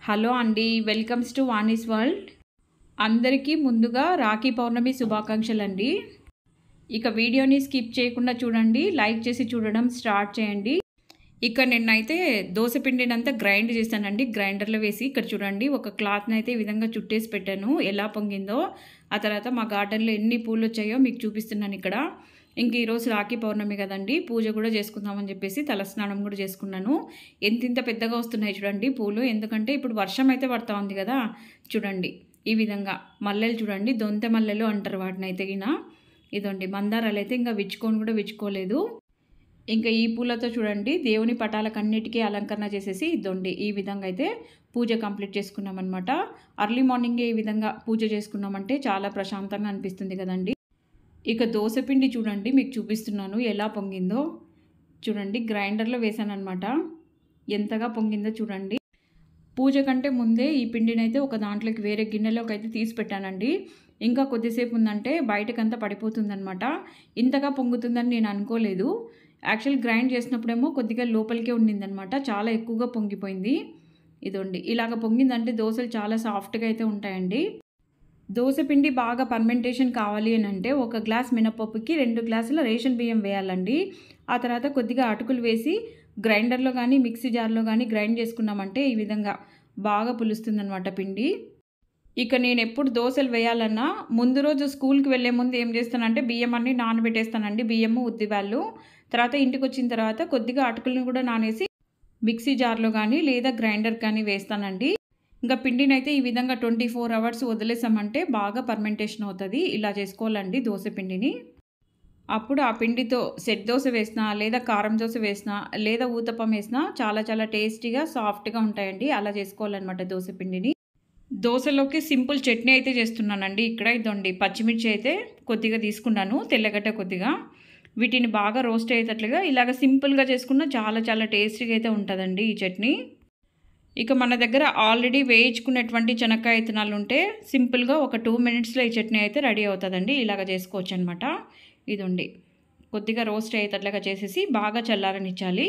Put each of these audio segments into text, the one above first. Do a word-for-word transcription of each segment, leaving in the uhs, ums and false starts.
Hello అండి, welcomes to Vani's world. అందరికీ ముందుగా రాఖీ పౌర్ణమి శుభాకాంక్షలు అండి. ఇక వీడియోని స్కిప్ చేయకుండా చూడండి, లైక్ చేసి చూడడం స్టార్ట్ చేయండి. ఇక నిన్నైతే దోశ పిండినంతా గ్రైండ్ చేశానండి, గ్రైండర్లో వేసి. ఇక్కడ చూడండి, ఒక క్లాత్ని అయితే ఈ విధంగా చుట్టేసి పెట్టాను, ఎలా పొంగిందో. ఆ తర్వాత మా గార్డెన్లో ఎన్ని పూలు వచ్చాయో మీకు చూపిస్తున్నాను ఇక్కడ. ఇంక ఈరోజు రాఖీ పౌర్ణమి కదండి, పూజ కూడా చేసుకుందామని చెప్పేసి తలస్నానం కూడా చేసుకున్నాను. ఎంత ఇంత పెద్దగా వస్తున్నాయి చూడండి పూలు, ఎందుకంటే ఇప్పుడు వర్షం అయితే పడతా ఉంది కదా. చూడండి ఈ విధంగా మల్లెలు చూడండి, దొంతె మల్లెలు అంటారు వాటిని అయితే గిన. ఇదండి మందారాలు అయితే ఇంకా విచ్చుకొని కూడా విచ్చుకోలేదు. ఇంకా ఈ పూలతో చూడండి దేవుని పటాలకన్నిటికీ అలంకరణ చేసేసి ఇదండి ఈ విధంగా అయితే పూజ కంప్లీట్ చేసుకున్నాం అనమాట. అర్లీ మార్నింగే ఈ విధంగా పూజ చేసుకున్నామంటే చాలా ప్రశాంతంగా అనిపిస్తుంది కదండి. ఇక దోశపిండి చూడండి మీకు చూపిస్తున్నాను ఎలా పొంగిందో. చూడండి గ్రైండర్లో వేసాను అనమాట, ఎంతగా పొంగిందో చూడండి. పూజ కంటే ముందే ఈ పిండిని అయితే ఒక దాంట్లోకి వేరే గిన్నెలోకి అయితే తీసి పెట్టానండి. ఇంకా కొద్దిసేపు ఉందంటే బయటకంతా పడిపోతుందనమాట. ఇంతగా పొంగుతుందని నేను అనుకోలేదు. యాక్చువల్ గ్రైండ్ చేసినప్పుడేమో కొద్దిగా లోపలికే ఉండిందనమాట, చాలా ఎక్కువగా పొంగిపోయింది. ఇదండి ఇలాగ పొంగిందంటే దోశలు చాలా సాఫ్ట్గా అయితే ఉంటాయండి. దోశపిండి బాగా పర్మెంటేషన్ కావాలి అని అంటే ఒక గ్లాస్ మినపప్పుకి రెండు గ్లాసుల రేషన్ బియ్యం వేయాలండి. ఆ తర్వాత కొద్దిగా అటుకులు వేసి గ్రైండర్లో కానీ మిక్సీ జార్లో కానీ గ్రైండ్ చేసుకున్నామంటే ఈ విధంగా బాగా పులుస్తుందన్నమాట పిండి. ఇక నేను ఎప్పుడు దోశలు వేయాలన్నా ముందు రోజు స్కూల్కి వెళ్ళే ముందు ఏం చేస్తానంటే బియ్యం అన్నీ నానబెట్టేస్తానండి, బియ్యము ఉద్దివాళ్ళు. తర్వాత ఇంటికి వచ్చిన తర్వాత కొద్దిగా అటుకులను కూడా నానేసి మిక్సీ జార్లో కానీ లేదా గ్రైండర్ కానీ వేస్తానండి. ఇంకా పిండిని అయితే ఈ విధంగా ట్వంటీ ఫోర్ అవర్స్ వదిలేసామంటే బాగా పర్మెంటేషన్ అవుతుంది. ఇలా చేసుకోవాలండి దోశ పిండిని. అప్పుడు ఆ పిండితో సెట్ దోశ వేసినా లేదా కారం దోశ వేసినా లేదా ఊతప్పం వేసినా చాలా చాలా టేస్టీగా సాఫ్ట్గా ఉంటాయండి. అలా చేసుకోవాలన్నమాట దోశ పిండిని. దోశలోకి సింపుల్ చట్నీ అయితే చేస్తున్నానండి ఇక్కడ. ఇదండి పచ్చిమిర్చి అయితే కొద్దిగా తీసుకున్నాను, తెల్లగడ్డ కొద్దిగా. వీటిని బాగా రోస్ట్ అయ్యేటట్లుగా ఇలాగ సింపుల్గా చేసుకున్న చాలా చాలా టేస్టీగా అయితే ఉంటుందండి ఈ చట్నీ. ఇక మన దగ్గర ఆల్రెడీ వేయించుకున్నటువంటి చెనక్కాయ విత్తనాలు ఉంటే సింపుల్గా ఒక టూ మినిట్స్లో ఈ చట్నీ అయితే రెడీ అవుతుందండి. ఇలాగ చేసుకోవచ్చు అనమాట. ఇదండి కొద్దిగా రోస్ట్ అయ్యేటట్లుగా చేసేసి బాగా చల్లారనిచ్చాలి.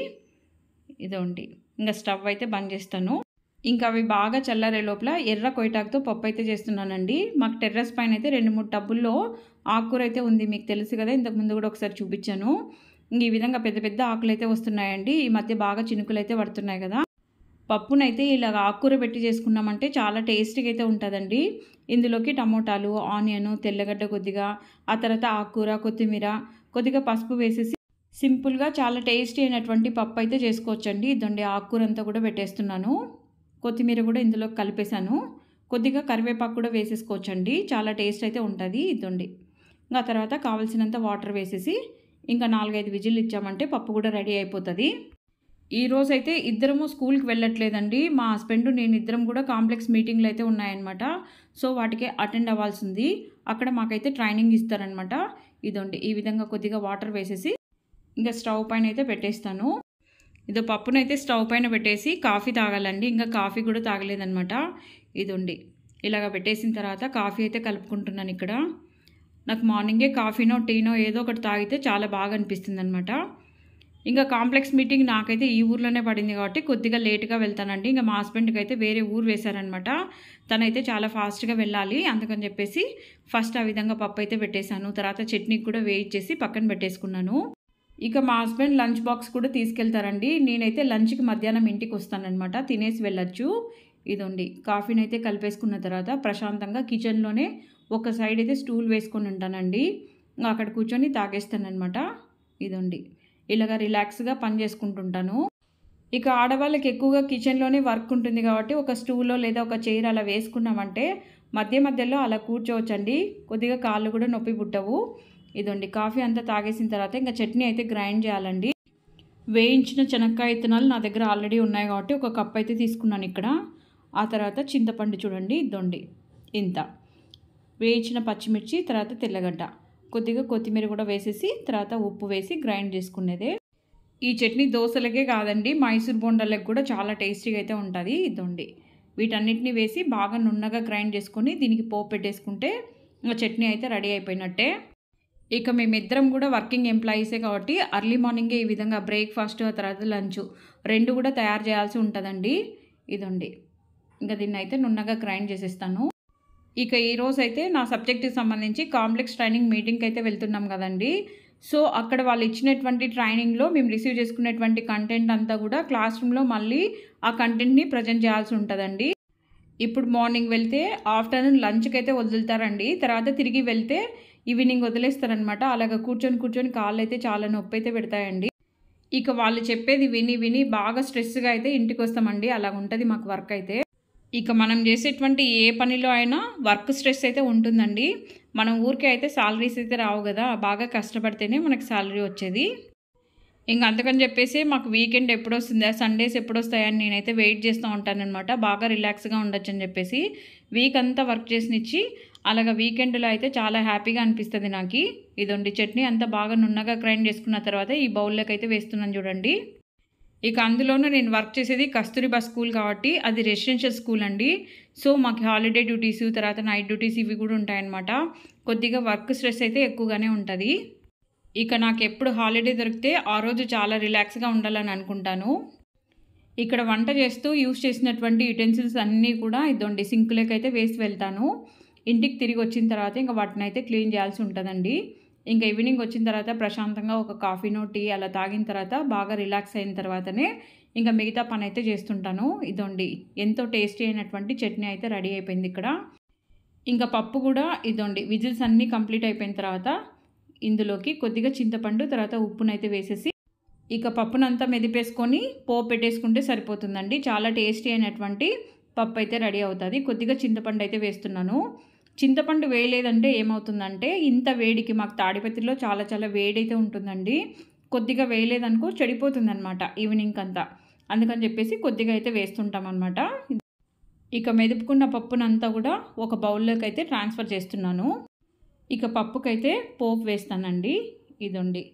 ఇదండి ఇంకా స్టవ్ అయితే బంద్ చేస్తాను. ఇంకా అవి బాగా చల్లారే లోపల ఎర్ర కొయ్యటాకుతో పప్పు అయితే చేస్తున్నానండి. మాకు టెర్రస్ పైన అయితే రెండు మూడు టబ్బుల్లో ఆకుకూర అయితే ఉంది, మీకు తెలుసు కదా, ఇంతకుముందు కూడా ఒకసారి చూపించాను. ఇంక ఈ విధంగా పెద్ద పెద్ద ఆకులు అయితే వస్తున్నాయండి. ఈ మధ్య బాగా చినుకులు అయితే పడుతున్నాయి కదా. పప్పునైతే ఇలాగ ఆకుకూర పెట్టి చేసుకున్నామంటే చాలా టేస్టీగా అయితే ఉంటుందండి. ఇందులోకి టమోటాలు, ఆనియన్, తెల్లగడ్డ కొద్దిగా, ఆ తర్వాత ఆకుకూర, కొత్తిమీర, కొద్దిగా పసుపు వేసేసి సింపుల్గా చాలా టేస్టీ అయినటువంటి పప్పు అయితే చేసుకోవచ్చండి. ఇదండి ఆకుకూర అంతా కూడా పెట్టేస్తున్నాను, కొత్తిమీర కూడా ఇందులో కలిపేశాను, కొద్దిగా కరివేపాకు కూడా వేసేసుకోవచ్చండి, చాలా టేస్ట్ అయితే ఉంటుంది. ఇదండి ఇంకా తర్వాత కావాల్సినంత వాటర్ వేసేసి ఇంకా నాలుగైదు విజిల్ ఇచ్చామంటే పప్పు కూడా రెడీ అయిపోతుంది. ఈరోజు అయితే ఇద్దరము స్కూల్కి వెళ్ళట్లేదండి. మా హస్బెండ్ నేను ఇద్దరం కూడా కాంప్లెక్స్ మీటింగ్లు అయితే ఉన్నాయన్నమాట. సో వాటికి అటెండ్ అవ్వాల్సి ఉంది. అక్కడ మాకైతే ట్రైనింగ్ ఇస్తారనమాట. ఇదండి ఈ విధంగా కొద్దిగా వాటర్ వేసేసి ఇంకా స్టవ్ పైన అయితే పెట్టేస్తాను. ఇదో పప్పునైతే స్టవ్ పైన పెట్టేసి కాఫీ తాగాలండి. ఇంకా కాఫీ కూడా తాగలేదనమాట. ఇదండి ఇలాగ పెట్టేసిన తర్వాత కాఫీ అయితే కలుపుకుంటున్నాను ఇక్కడ. నాకు మార్నింగే కాఫీనో టీనో ఏదో ఒకటి తాగితే చాలా బాగా అనిపిస్తుంది అనమాట. ఇంకా కాంప్లెక్స్ మీటింగ్ నాకైతే ఈ ఊర్లోనే పడింది కాబట్టి కొద్దిగా లేట్గా వెళ్తానండి. ఇంకా మా హస్బెండ్కి అయితే వేరే ఊరు వేశారనమాట. తనైతే చాలా ఫాస్ట్గా వెళ్ళాలి, అందుకని చెప్పేసి ఫస్ట్ ఆ విధంగా పప్పు అయితే పెట్టేశాను. తర్వాత చట్నీకి కూడా వేయించేసి పక్కన పెట్టేసుకున్నాను. ఇక మా హస్బెండ్ లంచ్ బాక్స్ కూడా తీసుకెళ్తారండి. నేనైతే లంచ్కి మధ్యాహ్నం ఇంటికి వస్తానన్నమాట, తినేసి వెళ్ళొచ్చు. ఇదండి కాఫీని అయితే కలిపేసుకున్న తర్వాత ప్రశాంతంగా కిచెన్లోనే ఒక సైడ్ అయితే స్టూల్ వేసుకొని ఉంటానండి. అక్కడ కూర్చొని తాగేస్తానమాట. ఇదండి ఇలాగ రిలాక్స్గా పని చేసుకుంటుంటాను. ఇక ఆడవాళ్ళకి ఎక్కువగా కిచెన్లోనే వర్క్ ఉంటుంది కాబట్టి ఒక స్టూల్లో లేదా ఒక చైర్ అలా వేసుకున్నామంటే మధ్య మధ్యలో అలా కూర్చోవచ్చండి, కొద్దిగా కాళ్ళు కూడా నొప్పి పుట్టవు. ఇదండి కాఫీ అంతా తాగేసిన తర్వాత ఇంకా చట్నీ అయితే గ్రైండ్ చేయాలండి. వేయించిన చెనక్కాయ విత్తనాలు నా దగ్గర ఆల్రెడీ ఉన్నాయి కాబట్టి ఒక కప్ అయితే తీసుకున్నాను ఇక్కడ. ఆ తర్వాత చింతపండు చూడండి, ఇదండి ఇంత వేయించిన పచ్చిమిర్చి, తర్వాత తెల్లగడ్డ, కొద్దిగా కొత్తిమీర కూడా వేసేసి తర్వాత ఉప్పు వేసి గ్రైండ్ చేసుకునేదే. ఈ చట్నీ దోశలకే కాదండి, మైసూర్ బోండాలకు కూడా చాలా టేస్టీగా అయితే ఉంటుంది. ఇదండి వీటన్నిటిని వేసి బాగా నున్నగా గ్రైండ్ చేసుకొని దీనికి పోపు పెట్టేసుకుంటే చట్నీ అయితే రెడీ అయిపోయినట్టే. ఇక మేమిద్దరం కూడా వర్కింగ్ ఎంప్లాయీసే కాబట్టి అర్లీ మార్నింగే ఈ విధంగా బ్రేక్ఫాస్ట్ తర్వాత లంచ్ రెండు కూడా తయారు చేయాల్సి ఉంటుందండి. ఇదండి ఇంకా దీన్ని అయితే నున్నగా గ్రైండ్ చేసేస్తాను. ఇక ఈరోజు అయితే నా సబ్జెక్ట్కి సంబంధించి కాంప్లెక్స్ ట్రైనింగ్ మీటింగ్కి అయితే వెళ్తున్నాం కదండి. సో అక్కడ వాళ్ళు ఇచ్చినటువంటి ట్రైనింగ్లో మేము రిసీవ్ చేసుకునేటువంటి కంటెంట్ అంతా కూడా క్లాస్ రూమ్లో మళ్ళీ ఆ కంటెంట్ని ప్రజెంట్ చేయాల్సి ఉంటుందండి. ఇప్పుడు మార్నింగ్ వెళ్తే ఆఫ్టర్నూన్ లంచ్కి అయితే వదులుతారండి. తర్వాత తిరిగి వెళ్తే ఈవినింగ్ వదిలేస్తారనమాట. అలాగ కూర్చొని కూర్చొని కాళ్ళు అయితే చాలా నొప్పి అయితే పెడతాయండి. ఇక వాళ్ళు చెప్పేది విని విని బాగా స్ట్రెస్గా అయితే ఇంటికి వస్తామండి. అలాగ ఉంటుంది మాకు వర్క్ అయితే. ఇక మనం చేసేటువంటి ఏ పనిలో అయినా వర్క్ స్ట్రెస్ అయితే ఉంటుందండి. మనం ఊరికే అయితే శాలరీస్ అయితే రావు కదా, బాగా కష్టపడితేనే మనకు శాలరీ వచ్చేది. ఇంక అందుకని చెప్పేసి మాకు వీకెండ్ ఎప్పుడు వస్తుందా, సండేస్ ఎప్పుడు వస్తాయని నేనైతే వెయిట్ చేస్తూ ఉంటానన్నమాట. బాగా రిలాక్స్గా ఉండొచ్చు అని చెప్పేసి వీక్ అంతా వర్క్ చేసినిచ్చి అలాగ వీకెండ్లో అయితే చాలా హ్యాపీగా అనిపిస్తుంది నాకు. ఇదండి చట్నీ అంతా బాగా నున్నగా గ్రైండ్ చేసుకున్న తర్వాత ఈ బౌల్లోకి అయితే వేస్తున్నాను చూడండి. ఇక అందులోనూ నేను వర్క్ చేసేది కస్తూరిబా స్కూల్ కాబట్టి అది రెసిడెన్షియల్ స్కూల్ అండి. సో మాకు హాలిడే డ్యూటీస్ తర్వాత నైట్ డ్యూటీస్ ఇవి కూడా ఉంటాయన్నమాట. కొద్దిగా వర్క్ స్ట్రెస్ అయితే ఎక్కువగానే ఉంటుంది. ఇక నాకు ఎప్పుడు హాలిడే దొరికితే ఆ రోజు చాలా రిలాక్స్గా ఉండాలని అనుకుంటాను. ఇక్కడ వంట చేస్తూ యూస్ చేసినటువంటి యుటెన్సిల్స్ అన్నీ కూడా ఇదండి సింకులోకి అయితే వేసి వెళ్తాను. ఇంటికి తిరిగి వచ్చిన తర్వాత ఇంకా వాటిని అయితే క్లీన్ చేయాల్సి ఉంటుందండి. ఇంకా ఈవినింగ్ వచ్చిన తర్వాత ప్రశాంతంగా ఒక కాఫీనో టీ అలా తాగిన తర్వాత బాగా రిలాక్స్ అయిన తర్వాతనే ఇంకా మిగతా పని అయితే చేస్తుంటాను. ఇదండి ఎంతో టేస్టీ అయినటువంటి చట్నీ అయితే రెడీ అయిపోయింది ఇక్కడ. ఇంకా పప్పు కూడా ఇదండి విజిల్స్ అన్నీ కంప్లీట్ అయిపోయిన తర్వాత ఇందులోకి కొద్దిగా చింతపండు తర్వాత ఉప్పునైతే వేసేసి ఇక పప్పునంతా మెదిపేసుకొని పోపు పెట్టేసుకుంటే సరిపోతుందండి. చాలా టేస్టీ అయినటువంటి పప్పు అయితే రెడీ అవుతుంది. కొద్దిగా చింతపండు అయితే వేస్తున్నాను. చింతపండు వేయలేదంటే ఏమవుతుందంటే ఇంత వేడికి మాకు తాడిపత్రిలో చాలా చాలా వేడైతే ఉంటుందండి. కొద్దిగా వేయలేదనుకో చెడిపోతుంది అనమాట ఈవినింగ్ అంతా. అందుకని చెప్పేసి కొద్దిగా అయితే వేస్తుంటాం అనమాట. ఇక మెదుపుకున్న పప్పునంతా కూడా ఒక బౌల్లోకి అయితే ట్రాన్స్ఫర్ చేస్తున్నాను. ఇక పప్పుకైతే పోపు వేస్తానండి. ఇదండి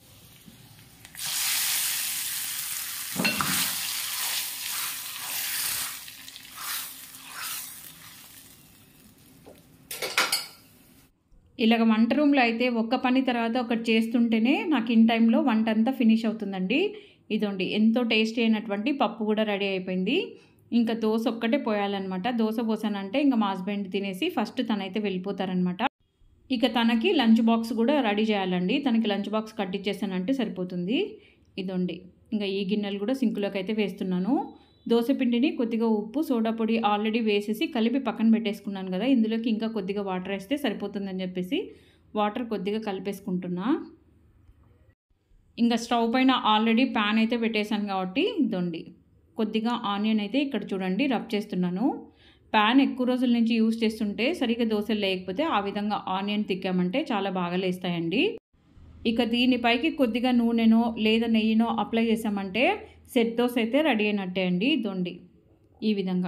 ఇలాగ వంట రూమ్లో అయితే ఒక్క పని తర్వాత ఒకటి చేస్తుంటేనే నాకు ఇన్ టైంలో వంట అంతా ఫినిష్ అవుతుందండి. ఇదండి ఎంతో టేస్టీ అయినటువంటి పప్పు కూడా రెడీ అయిపోయింది. ఇంకా దోశ ఒక్కటే పోయాలన్నమాట. దోశ పోసానంటే ఇంకా మా హస్బెండ్ తినేసి ఫస్ట్ తనైతే వెళ్ళిపోతారనమాట. ఇక తనకి లంచ్ బాక్స్ కూడా రెడీ చేయాలండి. తనకి లంచ్ బాక్స్ కట్టించేసానంటే సరిపోతుంది. ఇదండి ఇంకా ఈ గిన్నెలు కూడా సింకులోకి అయితే వేస్తున్నాను. దోశ పిండిని కొద్దిగా ఉప్పు సోడా పొడి ఆల్రెడీ వేసేసి కలిపి పక్కన పెట్టేసుకున్నాను కదా. ఇందులోకి ఇంకా కొద్దిగా వాటర్ వేస్తే సరిపోతుందని చెప్పేసి వాటర్ కొద్దిగా కలిపేసుకుంటున్నా. ఇంకా స్టవ్ పైన ఆల్రెడీ ప్యాన్ అయితే పెట్టేశాను కాబట్టి ఇదండి కొద్దిగా ఆనియన్ అయితే ఇక్కడ చూడండి రబ్ చేస్తున్నాను. ప్యాన్ ఎక్కువ రోజుల నుంచి యూస్ చేస్తుంటే సరిగ్గా దోశలు లేకపోతే ఆ విధంగా ఆనియన్ తిక్కామంటే చాలా బాగా లేస్తాయండి. ఇక దీనిపైకి కొద్దిగా నూనెనో లేదా నెయ్యినో అప్లై చేసామంటే సెట్ దోశ అయితే రెడీ అయినట్టే అండి. ఇదండి ఈ విధంగా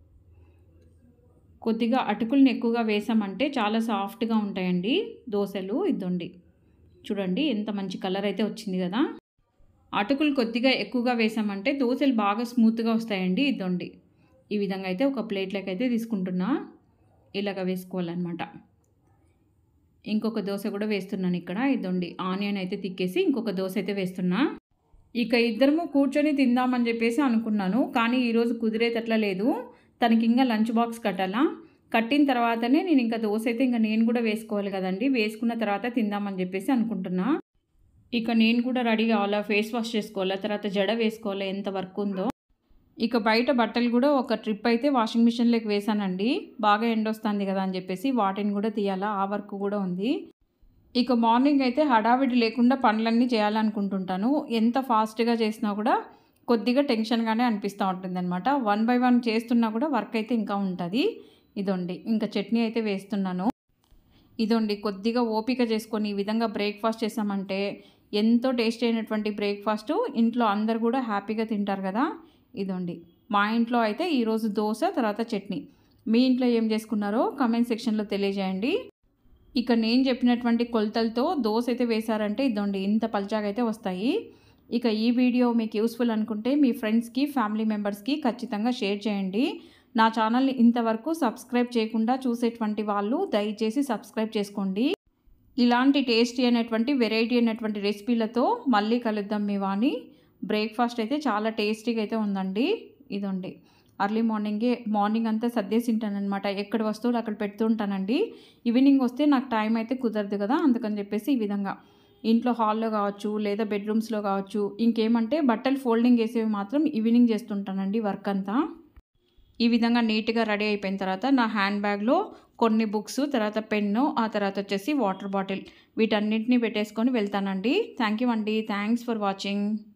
కొద్దిగా అటుకుల్ని ఎక్కువగా వేసామంటే చాలా సాఫ్ట్గా ఉంటాయండి దోశలు. ఇదండి చూడండి ఎంత మంచి కలర్ అయితే వచ్చింది కదా. అటుకులు కొద్దిగా ఎక్కువగా వేసామంటే దోశలు బాగా స్మూత్గా వస్తాయండి. ఇదండి ఈ విధంగా అయితే ఒక ప్లేట్లోకి అయితే తీసుకుంటున్నా. ఇలాగ వేసుకోవాలన్నమాట. ఇంకొక దోశ కూడా వేస్తున్నాను ఇక్కడ. ఇదండి ఆనియన్ అయితే తిక్కేసి ఇంకొక దోశ అయితే వేస్తున్నా. ఇక ఇద్దరము కూర్చొని తిందామని చెప్పేసి అనుకున్నాను. కానీ ఈరోజు కుదిరేటట్లా లేదు. తనకి ఇంకా లంచ్ బాక్స్ కట్టాలా. కట్టిన తర్వాతనే నేను ఇంకా దోశ అయితే ఇంకా నేను కూడా వేసుకోవాలి కదండి. వేసుకున్న తర్వాత తిందామని చెప్పేసి అనుకుంటున్నా. ఇక నేను కూడా రెడీ కావాలా, ఫేస్ వాష్ చేసుకోవాలా, తర్వాత జడ వేసుకోవాలా, ఎంత వర్క్ ఉందో. ఇక బయట బట్టలు కూడా ఒక ట్రిప్ అయితే వాషింగ్ మిషన్లోకి వేసానండి. బాగా ఎండొస్తుంది కదా అని చెప్పేసి వాటిని కూడా తీయాలా, ఆ వర్క్ కూడా ఉంది. ఇక మార్నింగ్ అయితే హడావిడి లేకుండా పనులన్నీ చేయాలనుకుంటుంటాను. ఎంత ఫాస్ట్గా చేసినా కూడా కొద్దిగా టెన్షన్గానే అనిపిస్తూ ఉంటుంది అనమాట. వన్ బై వన్ చేస్తున్నా కూడా వర్క్ అయితే ఇంకా ఉంటుంది. ఇదండి ఇంకా చట్నీ అయితే వేస్తున్నాను. ఇదండి కొద్దిగా ఓపిక చేసుకొని ఈ విధంగా బ్రేక్ఫాస్ట్ చేసామంటే ఎంతో టేస్టీ అయినటువంటి బ్రేక్ఫాస్ట్ ఇంట్లో అందరు కూడా హ్యాపీగా తింటారు కదా. ఇదండి మా ఇంట్లో అయితే ఈరోజు దోశ తర్వాత చట్నీ. మీ ఇంట్లో ఏం చేసుకున్నారో కామెంట్ సెక్షన్లో తెలియజేయండి. ఇక నేను చెప్పినటువంటి కొలతలతో దోశ అయితే వేశారంటే ఇదండి ఇంత పల్చాగా అయితే వస్తాయి. ఇక ఈ వీడియో మీకు యూస్ఫుల్ అనుకుంటే మీ ఫ్రెండ్స్కి ఫ్యామిలీ మెంబర్స్కి ఖచ్చితంగా షేర్ చేయండి. నా ఛానల్ని ఇంతవరకు సబ్స్క్రైబ్ చేయకుండా చూసేటువంటి వాళ్ళు దయచేసి సబ్స్క్రైబ్ చేసుకోండి. ఇలాంటి టేస్టీ అయినటువంటి వెరైటీ అయినటువంటి రెసిపీలతో మళ్ళీ కలుద్దాం మీ వాణి. బ్రేక్ఫాస్ట్ అయితే చాలా టేస్టీగా అయితే ఉందండి. ఇదండి అర్లీ మార్నింగే మార్నింగ్ అంతా సర్దేసి ఉంటానన్నమాట. ఎక్కడ వస్తువులు అక్కడ పెడుతూ ఉంటానండి. ఈవినింగ్ వస్తే నాకు టైం అయితే కుదరదు కదా, అందుకని చెప్పేసి ఈ విధంగా ఇంట్లో హాల్లో కావచ్చు లేదా బెడ్రూమ్స్లో కావచ్చు, ఇంకేమంటే బట్టలు ఫోల్డింగ్ వేసేవి మాత్రం ఈవినింగ్ చేస్తుంటానండి వర్క్ అంతా. ఈ విధంగా నీట్గా రెడీ అయిపోయిన తర్వాత నా హ్యాండ్ బ్యాగ్లో కొన్ని బుక్స్, తర్వాత పెన్ను, ఆ తర్వాత వచ్చేసి వాటర్ బాటిల్, వీటన్నిటిని పెట్టేసుకొని వెళ్తానండి. థ్యాంక్ యూ అండి. Thanks for watching.